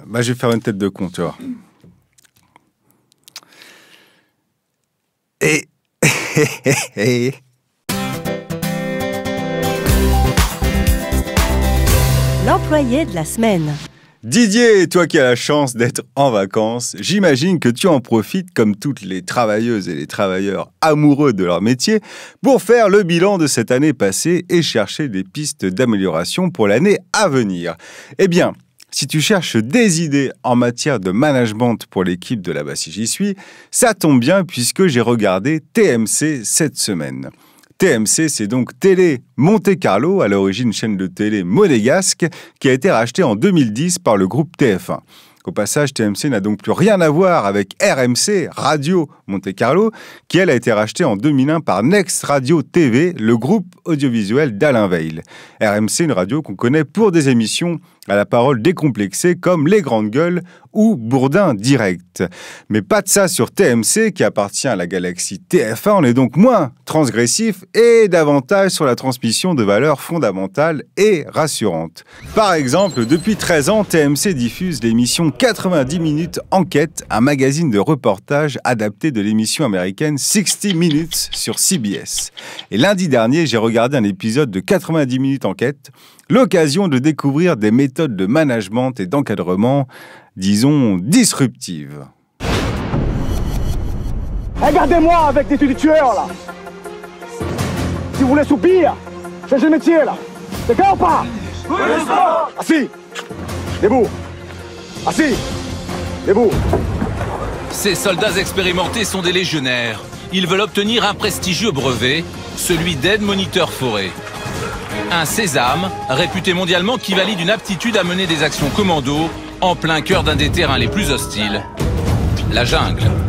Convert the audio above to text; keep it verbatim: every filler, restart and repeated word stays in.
bah, je vais faire une tête de con, tu vois. Et... L'employé de la semaine. Didier, toi qui as la chance d'être en vacances, j'imagine que tu en profites comme toutes les travailleuses et les travailleurs amoureux de leur métier pour faire le bilan de cette année passée et chercher des pistes d'amélioration pour l'année à venir. Eh bien, si tu cherches des idées en matière de management pour l'équipe de Là-bas si j'y suis, ça tombe bien puisque j'ai regardé T M C cette semaine. T M C, c'est donc Télé Monte Carlo, à l'origine chaîne de télé monégasque, qui a été rachetée en deux mille dix par le groupe T F un. Au passage, T M C n'a donc plus rien à voir avec R M C, Radio Monte Carlo, qui elle a été rachetée en deux mille un par Next Radio T V, le groupe audiovisuel d'Alain Veil. R M C, une radio qu'on connaît pour des émissions à la parole décomplexée comme Les Grandes Gueules ou Bourdin Direct. Mais pas de ça sur T M C qui appartient à la galaxie T F un, on est donc moins transgressif et davantage sur la transmission de valeurs fondamentales et rassurantes. Par exemple, depuis treize ans, T M C diffuse l'émission quatre-vingt-dix minutes Enquête, un magazine de reportage adapté de l'émission américaine sixty minutes sur C B S. Et lundi dernier, j'ai regardé un épisode de quatre-vingt-dix minutes Enquête, l'occasion de découvrir des méthodes de management et d'encadrement, disons, disruptives. Regardez-moi avec des tueurs, là. Si vous voulez soupir, changez de métier, là. D'accord ou pas? Assis. Debout. Assis. Debout. Ces soldats expérimentés sont des légionnaires. Ils veulent obtenir un prestigieux brevet, celui d'aide-moniteur forêt. Un sésame, réputé mondialement, qui valide une aptitude à mener des actions commando en plein cœur d'un des terrains les plus hostiles, la jungle.